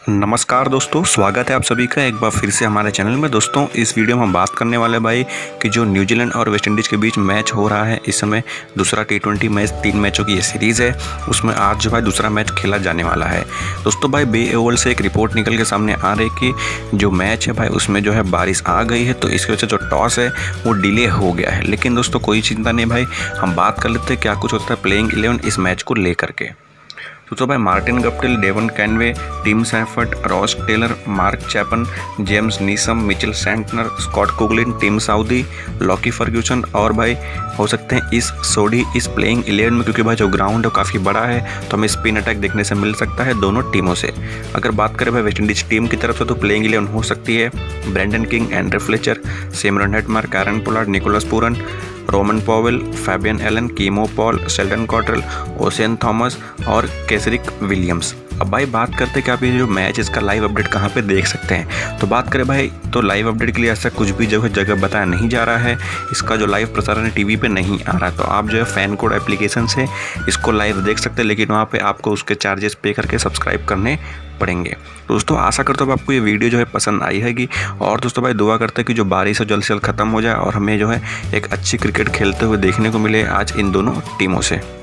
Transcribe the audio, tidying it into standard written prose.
नमस्कार दोस्तों, स्वागत है आप सभी का एक बार फिर से हमारे चैनल में। दोस्तों इस वीडियो में हम बात करने वाले भाई कि जो न्यूजीलैंड और वेस्ट इंडीज़ के बीच मैच हो रहा है इस समय दूसरा T20 मैच, 3 मैचों की ये सीरीज़ है, उसमें आज जो भाई दूसरा मैच खेला जाने वाला है। दोस्तों भाई बे ओवल से एक रिपोर्ट निकल के सामने आ रही कि जो मैच है भाई उसमें जो है बारिश आ गई है, तो इसकी वजह से जो टॉस है वो डिले हो गया है। लेकिन दोस्तों कोई चिंता नहीं भाई, हम बात कर लेते हैं क्या कुछ होता है प्लेइंग 11 इस मैच को लेकर के। तो भाई Martin Guptill, Devon Conway, Tim Seifert, Ross Taylor, Mark Chapman, James Neesham, Mitchell Santner, Scott Kuggeleijn, Tim Southee, Lockie Ferguson और भाई हो सकते हैं इस सोडी इस प्लेइंग 11 में, क्योंकि भाई जो ग्राउंड है काफ़ी बड़ा है तो हमें स्पिन अटैक देखने से मिल सकता है दोनों टीमों से। अगर बात करें भाई वेस्ट इंडीज टीम की तरफ से तो प्लेइंग 11 हो सकती है Brandon King, Andre Fletcher, Shimron Hetmyer, Kieron Pollard, Nicholas Pooran, Rovman Powell, Fabian Allen, Keemo Paul, Sheldon Cottrell, Oshane Thomas और कैसरिक विलियम्स। अब भाई बात करते हैं कि आप ये जो मैच इसका लाइव अपडेट कहाँ पे देख सकते हैं। तो बात करें भाई तो लाइव अपडेट के लिए ऐसा कुछ भी जगह बताया नहीं जा रहा है। इसका जो लाइव प्रसारण टीवी पे नहीं आ रहा, तो आप जो है फैन कोड एप्लीकेशन से इसको लाइव देख सकते हैं, लेकिन वहाँ पे आपको उसके चार्जेस पे करके सब्सक्राइब करने पड़ेंगे। दोस्तों आशा करता हूँ आपको ये वीडियो जो है पसंद आई हैगी, और दोस्तों भाई दुआ करते हैं कि जो बारिश है जल्द से जल्द खत्म हो जाए और हमें जो है एक अच्छी क्रिकेट खेलते हुए देखने को मिले आज इन दोनों टीमों से।